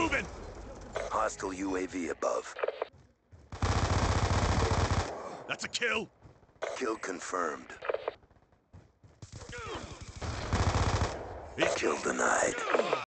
moving! Hostile UAV above. That's a kill! Kill confirmed. He's Kill denied.